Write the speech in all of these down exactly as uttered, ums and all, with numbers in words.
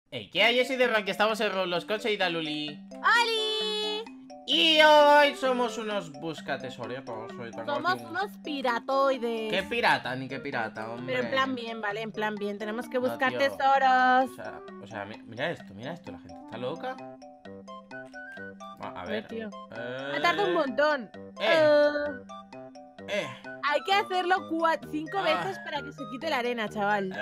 Hey, ¿qué hay? Yo soy de Rank, estamos en Roblox con Seida Luli. ¡Ali! Y hoy somos unos buscatesoros. Somos unos piratoides. ¿Qué pirata? Ni qué pirata, hombre. Pero en plan bien, ¿vale? En plan bien. Tenemos que No, buscar tío. tesoros. O sea, o sea, mi- mira esto, mira esto, la gente está loca. A, a A ver, ver. tío. Eh, Me tarda un montón. Eh. Eh, Eh. hay que hacerlo cua- cinco Ah. veces para que se quite la arena, chaval.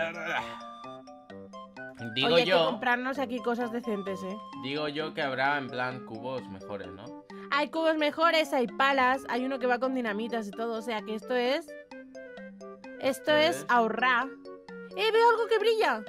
Digo Oye, hay que yo, comprarnos aquí cosas decentes, ¿eh? digo yo que habrá en plan cubos mejores, ¿no? Hay cubos mejores, hay palas, hay uno que va con dinamitas y todo. O sea que esto es... Esto es es- ahorrar. ¡Eh, veo algo que brilla!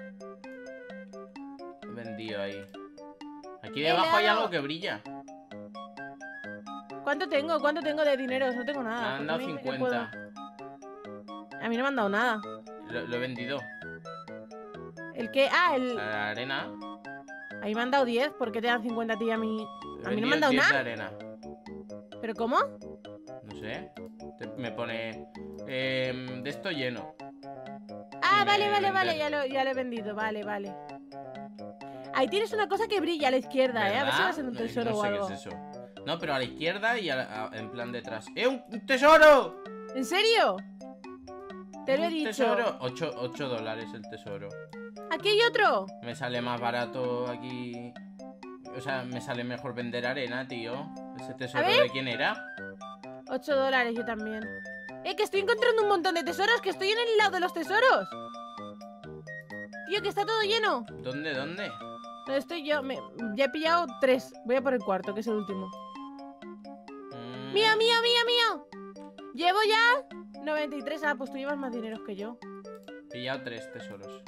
Vendido ahí. Aquí He debajo hay dado- algo que brilla. ¿Cuánto tengo? ¿Cuánto tengo de dinero? No tengo Me nada. han ¿Por qué dado me dice que cincuenta. puedo? A mí no me han dado nada. Lo, lo he vendido. ¿El qué? Ah, el... La arena. A mí me han dado diez. ¿Por qué te dan cincuenta a ti y a mí? He A mí no me vendido han dado diez nada. de arena. ¿Pero cómo? No sé. Te- me pone. Eh, de esto lleno. Ah, Y vale, me vale, vender. vale. Ya lo, ya lo he vendido. Vale, vale. Ahí tienes una cosa que brilla a la izquierda, ¿eh? A ver si va a ser un ¿Verdad? tesoro No o sé algo. qué es eso. No, pero a la izquierda y a la- a- en plan detrás. ¡Eh, un un tesoro! ¿En serio? Te lo he Un dicho. tesoro. ocho dólares el tesoro. Aquí hay otro. Me sale más barato aquí. O sea, me sale mejor vender arena, tío. ¿Ese tesoro ver. de quién era? ocho dólares yo también. Eh, que estoy encontrando un montón de tesoros. Que estoy en el lado de los tesoros. Tío, que está todo lleno. ¿Dónde, dónde? ¿Dónde estoy yo? Me... Ya he pillado tres. Voy a por el cuarto, que es el último. Mm, ¡Mío, mío, mío, mío! Llevo ya noventa y tres. Ah, pues tú llevas más dinero que yo. He pillado tres tesoros.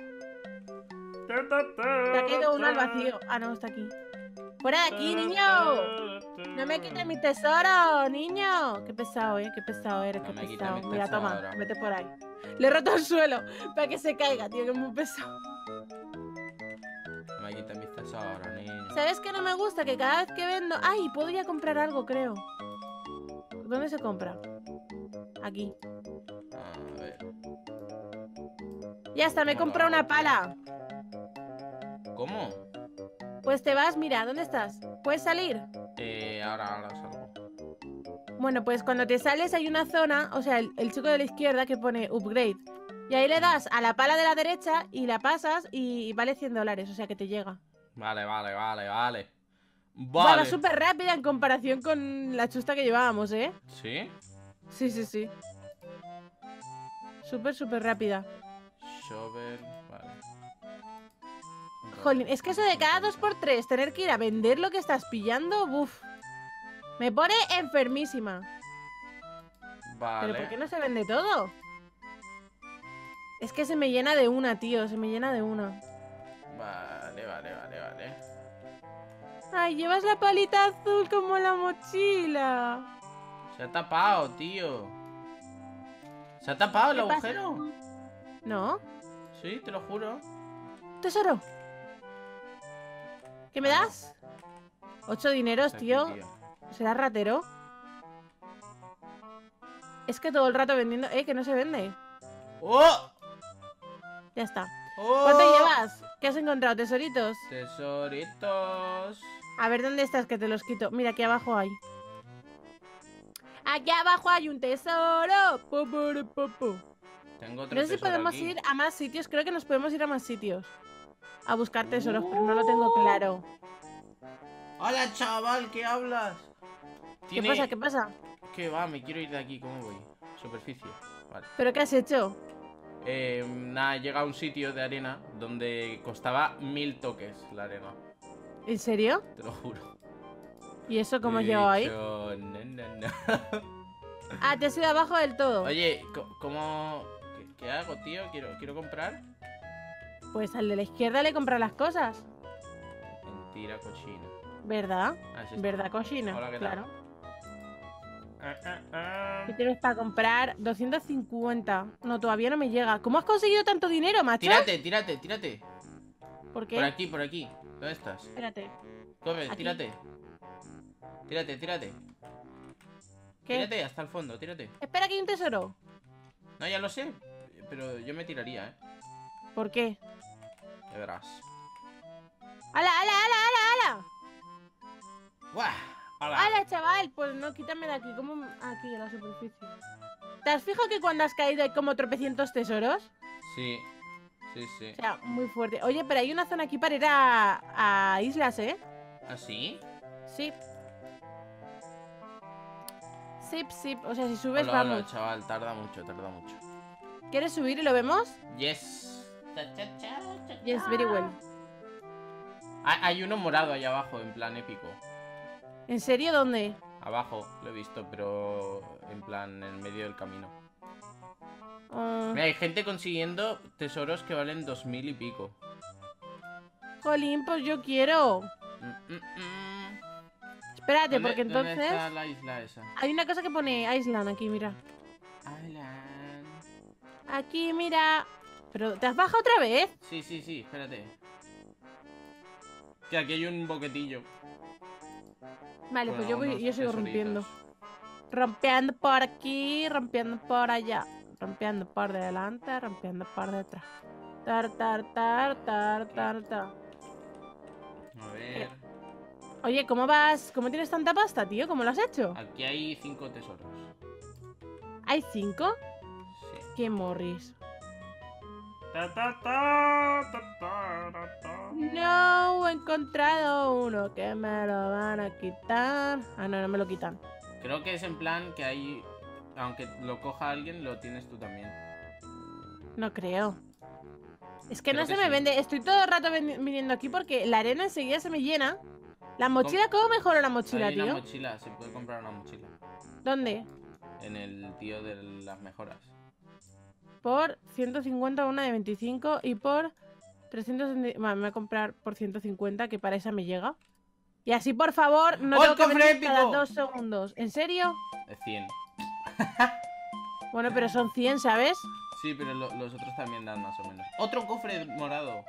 Te ha caído uno al vacío. Ah, no, está aquí. ¡Fuera de aquí, niño! ¡No me quites mi tesoro, niño! Qué pesado, eh, qué pesado eres, No qué me quites pesado. mi Mira, toma, tesoro. vete por ahí. Le he roto el suelo para que se caiga, tío, que es muy pesado. No me quites mis tesoros, niño. ¿Sabes qué no me gusta? Que cada vez que vendo... ¡Ay! Puedo ya comprar algo, creo. ¿Dónde se compra? Aquí. A ver. Ya está, me he comprado una pala. ¿Cómo? Pues te vas, mira, ¿dónde estás? ¿Puedes salir? Eh, ahora, ahora salgo. Bueno, pues cuando te sales hay una zona, o sea, el, el chico de la izquierda que pone upgrade. Y ahí le das a la pala de la derecha y la pasas y vale cien dólares, o sea que te llega. Vale, vale, vale, vale. Va, Vale. va súper rápida en comparación con la chusta que llevábamos, ¿eh? ¿Sí? Sí, sí, sí. Súper, súper rápida. Shovel, vale. Jolín, es que eso de cada dos por tres tener que ir a vender lo que estás pillando, buf. Me pone enfermísima. Vale. ¿Pero por qué no se vende todo? Es que se me llena de una, tío, se me llena de una. Vale, vale, vale, vale. Ay, llevas la palita azul como la mochila. Se ha tapado, tío. ¿Se ha tapado el ¿Qué pasa? agujero? ¿No? Sí, te lo juro. Tesoro. ¿Qué me das? Ocho dineros, Está aquí, tío. ¿Será ratero? Es que todo el rato vendiendo... Eh, que no se vende. ¡Oh! Ya está. ¡Oh! ¿Cuánto llevas? ¿Qué has encontrado? ¿Tesoritos? Tesoritos. A ver, ¿dónde estás? Que te los quito. Mira, aquí abajo hay. Aquí abajo hay un tesoro. Pu, pu, pu, pu. Tengo otro No sé si tesoro podemos aquí. ir a más sitios. Creo que nos podemos ir a más sitios. A buscar tesoros, pero no lo tengo claro. ¡Hola, chaval! ¿Qué hablas? ¿Qué pasa? ¿Qué pasa? ¿Qué va? Me quiero ir de aquí. ¿Cómo voy? Superficie. Vale. ¿Pero qué has hecho? Eh, nada, llega a un sitio de arena donde costaba mil toques la arena. ¿En serio? Te lo juro. ¿Y eso cómo He llegó ahí? dicho, no, no, no. Ah, te has ido abajo del todo. Oye, co- ¿cómo...? ¿Qué, qué hago, tío? ¿Quiero, quiero comprar? Pues al de la izquierda le compra las cosas. Mentira, cochina. ¿Verdad? Ah, sí está. ¿Verdad, cochina? Hola, ¿qué tal? Claro. Ah, ah, ah. ¿Qué tienes para comprar? doscientos cincuenta. No, todavía no me llega. ¿Cómo has conseguido tanto dinero, macho? Tírate, tírate, tírate. ¿Por qué? Por aquí, por aquí. ¿Dónde estás? Espérate. Come, Aquí. tírate. Tírate, tírate. ¿Qué? Tírate hasta el fondo, tírate. Espera, que hay un tesoro. No, ya lo sé. Pero yo me tiraría, ¿eh? ¿Por qué? Ya verás. ¡Buah! ¡Hala! ¡Hala, chaval! Pues no, quítame de aquí. ¿Cómo? Aquí, en la superficie. ¿Te has fijado que cuando has caído hay como tropecientos tesoros? Sí, sí, sí. O sea, muy fuerte. Oye, pero hay una zona aquí para ir a, a islas, ¿eh? ¿Así? Sí. Sí, sí. O sea, si subes, Hola, vamos. hola, chaval. Tarda mucho, tarda mucho. ¿Quieres subir y lo vemos? Yes. Cha, cha, cha, cha, Yes, cha. very well. Ah, hay uno morado ahí abajo, en plan épico. ¿En serio? ¿Dónde? Abajo, lo he visto, pero en plan en medio del camino. Oh, Mira, hay gente consiguiendo tesoros que valen dos mil y pico. jolín, pues yo quiero. Mm, mm, mm. Espérate, ¿Dónde- porque ¿Dónde entonces... está la isla esa? Hay una cosa que pone Island aquí, mira. Island. Aquí, mira. Pero, ¿te has bajado otra vez? Sí, sí, sí, espérate. Que aquí hay un boquetillo. Vale, con pues yo, voy, algunos yo sigo tesoritos. rompiendo. Rompiendo por aquí, rompiendo por allá. Rompiendo por delante, rompiendo por detrás. Tar, tar, tar, tar, tar, tar. A ver. Oye, ¿cómo vas? ¿Cómo tienes tanta pasta, tío? ¿Cómo lo has hecho? Aquí hay cinco tesoros. ¿Hay cinco? Sí. ¡Qué morris! Ta, ta, ta, ta, ta, ta, ta. No, he encontrado uno que me lo van a quitar. Ah, no, no me lo quitan. Creo que es en plan que hay. Aunque lo coja alguien, lo tienes tú también. No creo. Es que Creo no se que me sí. vende. Estoy todo el rato ven- viniendo aquí porque la arena enseguida se me llena. La mochila, ¿cómo mejoro la mochila, Hay una tío? mochila, se puede comprar una mochila. ¿Dónde? En el tío de las mejoras. Por ciento cincuenta una de veinticinco y por trescientos... Bueno, me voy a comprar por ciento cincuenta, que para esa me llega. Y así, por favor, no ¡Oh, tengo el que cofre venir cada épico! dos segundos. ¿En serio? Es cien. Bueno, pero son cien, ¿sabes? Sí, pero lo- los otros también dan más o menos. ¡Otro cofre morado!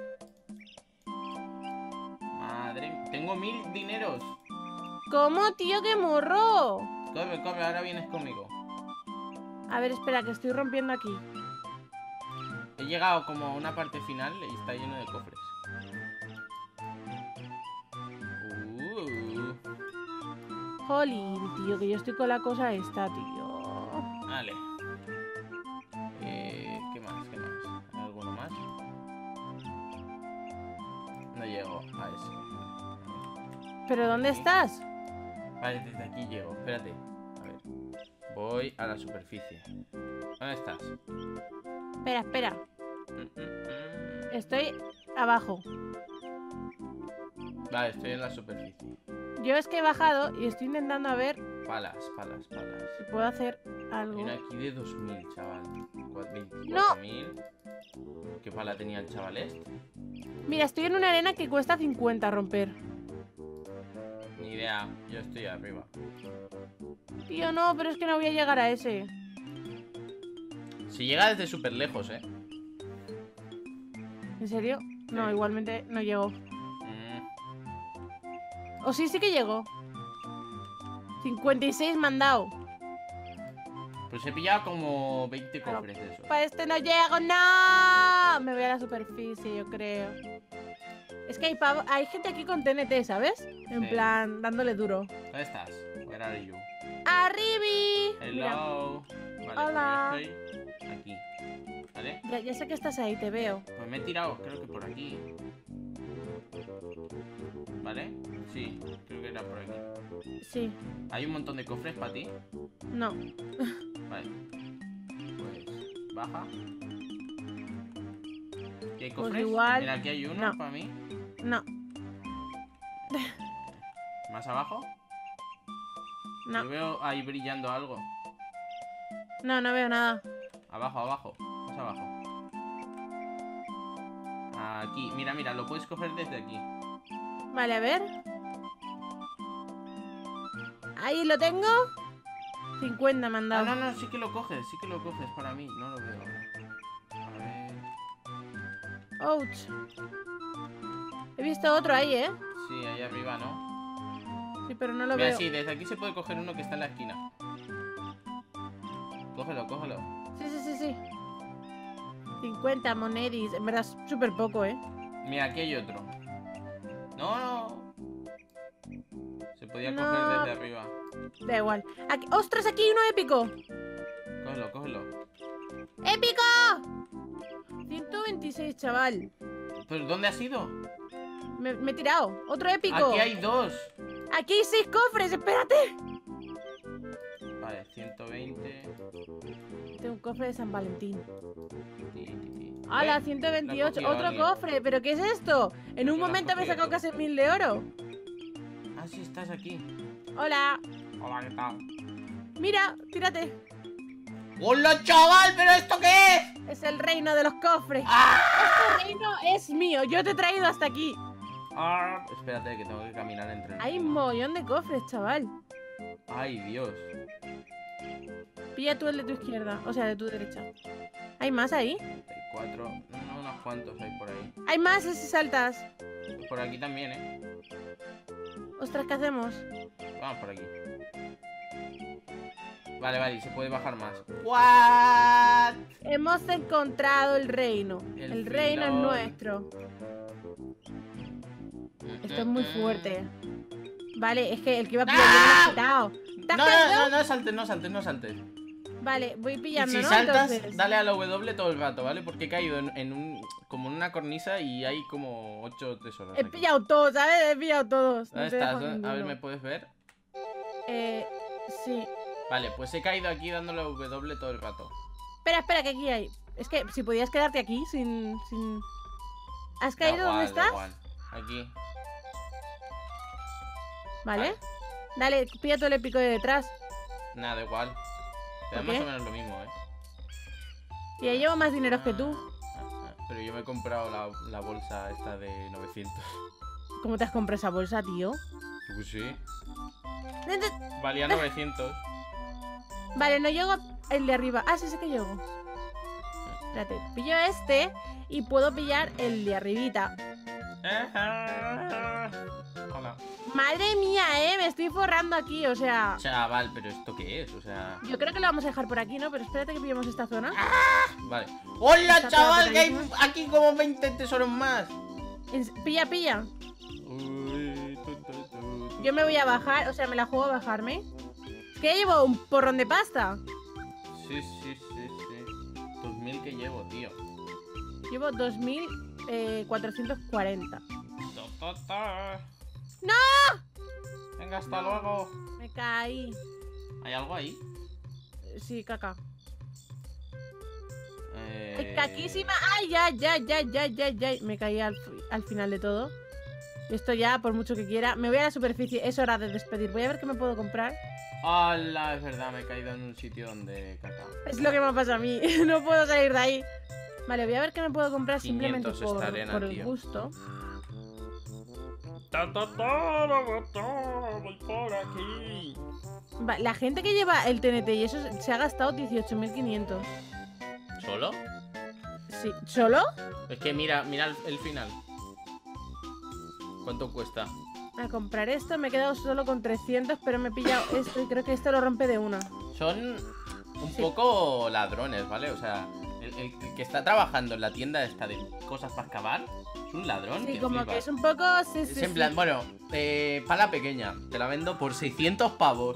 Madre mía. Tengo mil dineros. ¿Cómo, tío? ¡Qué morro! Come, come, ahora vienes conmigo. A ver, espera, que estoy rompiendo aquí. He llegado como a una parte final y está lleno de cofres. Uh, Jolín, tío, que yo estoy con la cosa esta, tío. vale. Eh, ¿Qué más? ¿Qué más? ¿Hay alguno más? No llego a ese. ¿Pero dónde estás? Vale, desde aquí llego. Espérate. A ver. Voy a la superficie. ¿Dónde estás? Espera, espera. Mm, mm, mm. Estoy abajo. Vale, estoy en la superficie. Yo es que he bajado y estoy intentando a ver Palas, palas, palas. si puedo hacer Hay algo. una aquí de dos mil, chaval. veinticuatro mil. ¿Qué pala tenía el chaval este? Mira, estoy en una arena que cuesta cincuenta romper. Ni idea, yo estoy arriba. Tío, no, pero es que no voy a llegar a ese. Si llega desde súper lejos, ¿eh? ¿En serio? No, Sí. igualmente no llego. Mm, O sí, sí que llego. cincuenta y seis me han dado. pues he pillado como veinte Pero cofres de esos. Para este no llego, no. Me voy a la superficie, yo creo. Es que hay, pavo- hay gente aquí con T N T, ¿sabes? En Sí. plan, dándole duro. ¿Dónde estás? Where are you? ¡Arribi! Mira, Hello. Vale, Hola. pues yo estoy aquí. ¿Vale? ya, ya sé que estás ahí, te veo. Pues me he tirado, creo que por aquí. ¿Vale? Sí, creo que era por aquí. Sí, ¿Hay un montón de cofres para ti? no. Vale. Pues baja. ¿Qué hay cofres? igual, Mira, aquí hay uno no. para mí. No, ¿Más abajo? no, Yo veo ahí brillando algo. no, no veo nada. Abajo, abajo. Más abajo. Aquí. Mira, mira, lo puedes coger desde aquí. Vale, a ver. Ahí lo tengo. cincuenta me han Ah, dado. no, no, sí que lo coges, sí que lo coges para mí. No lo veo. A ver. Ouch. He visto otro ahí, ¿eh? Sí, ahí arriba, ¿no? Sí, pero no lo Mira, veo. sí, desde aquí se puede coger uno que está en la esquina. Cógelo, cógelo. Sí, sí, sí, sí. cincuenta monedis. En verdad es súper poco, ¿eh? Mira, aquí hay otro. No, no. Se podía No. coger desde arriba. Da igual. Aquí... ¡Ostras! Aquí hay uno épico. Cógelo, cógelo. ¡Épico! ciento veintiséis, chaval. ¿Pero dónde has ido? Me, me he tirado. Otro épico. Aquí hay dos. Aquí hay seis cofres. Espérate. Vale, ciento veinte. Tengo un cofre de San Valentín. Ti, ti, ti. ¡Hala! Eh, ciento lo veintiocho. ha cogido Otro alguien. cofre. ¿Pero qué es esto? En Lo un has momento me he cogido sacado tú. casi mil de oro. Ah, sí, estás aquí. Hola. Hola, ¿qué tal? Mira, tírate. ¡Hola, chaval! ¿Pero esto qué es? Es el reino de los cofres. ¡Ah! Este reino es mío. Yo te he traído hasta aquí. Ah, espérate, que tengo que caminar entre el... Hay un mogollón de cofres, chaval. Ay, Dios. Pilla tú el de tu izquierda. O sea, de tu derecha. ¿Hay más ahí? Hay cuatro... No, unos cuantos hay por ahí. Hay más si saltas. Por aquí también, ¿eh? Ostras, ¿qué hacemos? Vamos por aquí. Vale, vale, y se puede bajar más. ¿What? Hemos encontrado el reino. El El, reino es filón. nuestro. Esto es muy fuerte. Vale, es que el que iba a pillar yo me lo he quitado. ¿Te has No, caído? no, no, no saltes, no saltes, no saltes. Vale, voy Y pillando, si ¿no? saltas, Entonces, dale a la W todo el rato, ¿vale? Porque he caído en, en un... como en una cornisa y hay como ocho tesoros he aquí. pillado todos, ¿sabes? He pillado todos. No ¿Dónde te dejo estás? ¿Dónde- A ver, ninguno. ¿me puedes ver? Eh, sí. Vale, pues he caído aquí dándole a W todo el rato. Espera, espera, que aquí hay. Es que si podías quedarte aquí sin... sin... ¿Has Da caído donde igual, da estás? igual. Aquí. Vale. Vale. Dale, pilla todo el épico de detrás. Nada, da igual. Te da ¿Por más qué? o menos lo mismo, ¿eh? Y ahí llevo más dinero que tú. Ah, ah, ah. Pero yo me he comprado la, la bolsa esta de novecientos. ¿Cómo te has comprado esa bolsa, tío? Pues sí. Vale, Valía novecientos. no llego el de arriba. Ah, sí, sí que llego. Espérate, pillo este y puedo pillar el de arribita. Hola. Madre mía, eh, me estoy forrando aquí, o sea... Chaval, pero ¿esto qué es? O sea... Yo creo que lo vamos a dejar por aquí, ¿no? Pero espérate que pillemos esta zona. Vale. ¡Hola, Está chaval! Que hay pegadísimo. aquí como veinte tesoros más. En- Pilla, pilla. Uy, tu, tu, tu, tu. Yo me voy a bajar, o sea, me la juego a bajarme. Es que ya llevo un porrón de pasta. Sí, sí, sí, sí. dos mil que llevo, tío. Llevo dos mil cuatrocientos cuarenta. Ta, ta, ta. ¡No! Venga, hasta luego. Me caí. ¿Hay algo ahí? Sí, caca. Eh... ¡Ay, caquísima! ¡Ay, ya, ya, ya, ya, ya, ya! Me caí al, fi- al final de todo. Y esto ya, por mucho que quiera. Me voy a la superficie, es hora de despedir. Voy a ver qué me puedo comprar. ¡Hala! Es verdad, me he caído en un sitio donde caca. Es lo que me pasa a mí. No puedo salir de ahí. Vale, voy a ver qué me puedo comprar simplemente quinientos por, esta arena, por el tío. gusto. Ta, ta, ta, ta, ta, voy por aquí. Va, la gente que lleva el T N T y eso se ha gastado dieciocho mil quinientos. ¿Solo? Sí. ¿Solo? Es que mira, mira el, el final. ¿Cuánto cuesta? A comprar esto me he quedado solo con trescientos, pero me he pillado esto y creo que esto lo rompe de una. Son un Sí. poco ladrones, ¿vale? O sea, el, el- el que está trabajando en la tienda esta de cosas para excavar es un ladrón. Sí, que como flipas. que es un poco... Sí, Es sí, en sí. plan, bueno, eh, pala pequeña, te la vendo por seiscientos pavos.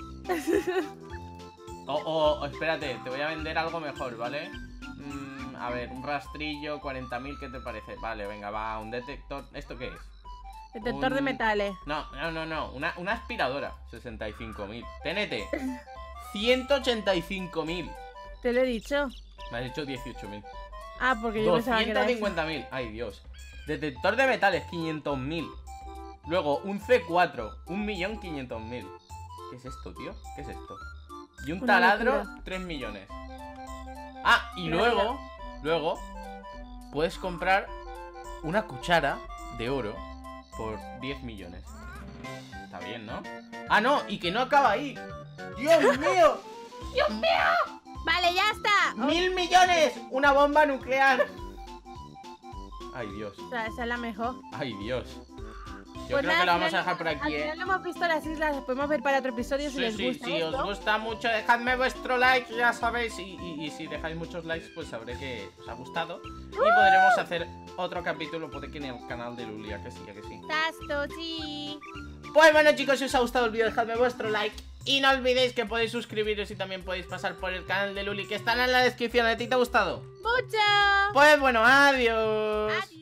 O, o, o espérate, te voy a vender algo mejor, ¿vale? Mm, a ver, un rastrillo, cuarenta mil, ¿qué te parece? Vale, venga, va, un detector. ¿Esto qué es? Detector de un- metales. No, no, no, no, una, una aspiradora, sesenta y cinco mil. T N T, ciento ochenta y cinco mil. Te lo he dicho. Me has dicho dieciocho mil. Ah, porque yo pensaba que era doscientos eso. cincuenta mil, ay Dios. Detector de metales, quinientos mil. Luego, un C cuatro, un millón quinientos mil. ¿Qué es esto, tío? ¿Qué es esto? Y un Una taladro, locura. tres millones. Ah, y Mira, luego, luego, puedes comprar una cuchara de oro por diez millones. Está bien, ¿no? Ah, no, y que no acaba ahí. ¡Dios mío! ¡Dios mío! Vale, ya está. Oh, ¡Mil millones! ¡Una bomba nuclear! Ay, Dios. o sea, esa es la mejor. Ay, Dios. Yo Pues creo nada, que lo al vamos a final- dejar por Al aquí, final ¿eh? no hemos visto las islas, las podemos ver para otro episodio si Sí, les sí, gusta si os esto. gusta mucho, dejadme vuestro like, ya sabéis. Y, y- y si dejáis muchos likes, pues sabré que os ha gustado. Y podremos hacer otro capítulo por aquí en el canal de Lulia, que sí, ya que sí. Tasto, sí. Pues bueno, chicos, si os ha gustado el vídeo, dejadme vuestro like. Y no olvidéis que podéis suscribiros y también podéis pasar por el canal de Luli, que están en la descripción. ¿A ti te ha gustado? ¡Mucho! Pues bueno, adiós. Adiós.